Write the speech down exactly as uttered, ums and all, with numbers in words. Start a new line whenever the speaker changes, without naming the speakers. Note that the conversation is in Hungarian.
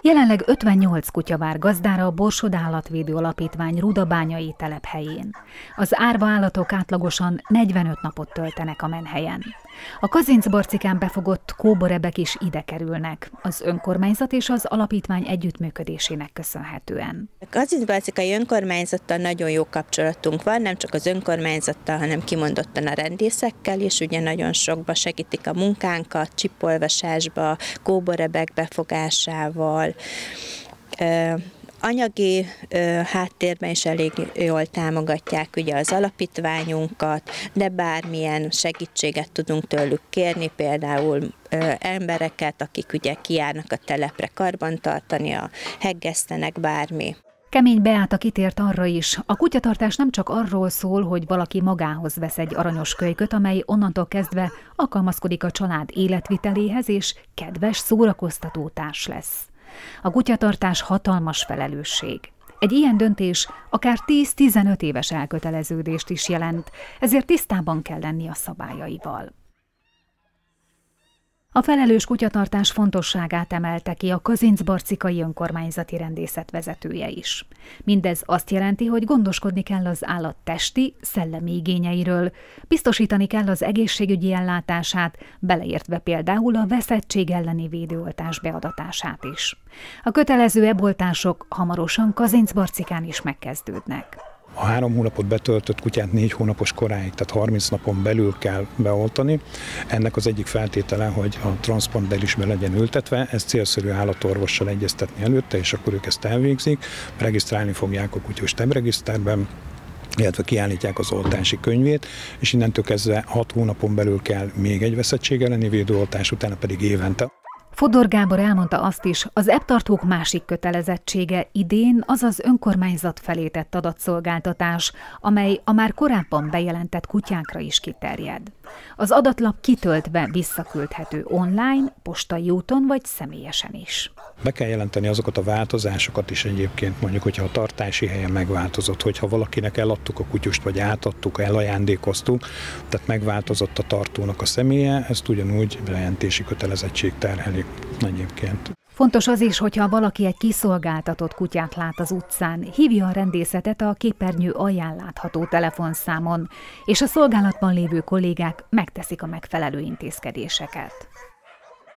Jelenleg ötvennyolc kutya vár gazdára a Borsod Állatvédő Alapítvány rudabányai telephelyén. Az árva állatok átlagosan negyvenöt napot töltenek a menhelyen. A Kazincbarcikán befogott kóborebek is ide kerülnek, az önkormányzat és az alapítvány együttműködésének köszönhetően.
A kazincbarcikai önkormányzattal nagyon jó kapcsolatunk van, nem csak az önkormányzattal, hanem kimondottan a rendészekkel is, ugye nagyon sokba segítik a munkánkat, csipolvasásba, kóborebek befogásával. Anyagi ö, háttérben is elég jól támogatják ugye az alapítványunkat, de bármilyen segítséget tudunk tőlük kérni, például ö, embereket, akik ugye kijárnak a telepre karbantartani, a heggesztenek, bármi.
Kemény Beáta kitért arra is, a kutyatartás nem csak arról szól, hogy valaki magához vesz egy aranyos kölyköt, amely onnantól kezdve alkalmazkodik a család életviteléhez, és kedves, szórakoztató társ lesz. A kutyatartás hatalmas felelősség. Egy ilyen döntés akár tíz-tizenöt éves elköteleződést is jelent, ezért tisztában kell lenni a szabályaival. A felelős kutyatartás fontosságát emelte ki a kazincbarcikai önkormányzati rendészet vezetője is. Mindez azt jelenti, hogy gondoskodni kell az állat testi, szellemi igényeiről, biztosítani kell az egészségügyi ellátását, beleértve például a veszettség elleni védőoltás beadatását is. A kötelező eboltások hamarosan Kazincbarcikán is megkezdődnek.
A három hónapot betöltött kutyát négy hónapos koráig, tehát harminc napon belül kell beoltani. Ennek az egyik feltétele, hogy a transzponder is be legyen ültetve, ezt célszerű állatorvossal egyeztetni előtte, és akkor ők ezt elvégzik, regisztrálni fogják a kutyus TEB-regiszterben, illetve kiállítják az oltási könyvét, és innentől kezdve hat hónapon belül kell még egy veszettség elleni védőoltás, utána pedig évente.
Fodor Gábor elmondta azt is, az eptartók másik kötelezettsége idén az az önkormányzat felé tett adatszolgáltatás, amely a már korábban bejelentett kutyákra is kiterjed. Az adatlap kitöltve visszaküldhető online, postai úton vagy személyesen is.
Be kell jelenteni azokat a változásokat is egyébként, mondjuk, hogyha a tartási helye megváltozott, hogyha valakinek eladtuk a kutyust, vagy átadtuk, elajándékoztuk, tehát megváltozott a tartónak a személye, ezt ugyanúgy bejelentési kötelezettség terheli egyébként.
Fontos az is, hogyha valaki egy kiszolgáltatott kutyát lát az utcán, hívja a rendészetet a képernyő alján látható telefonszámon, és a szolgálatban lévő kollégák megteszik a megfelelő intézkedéseket.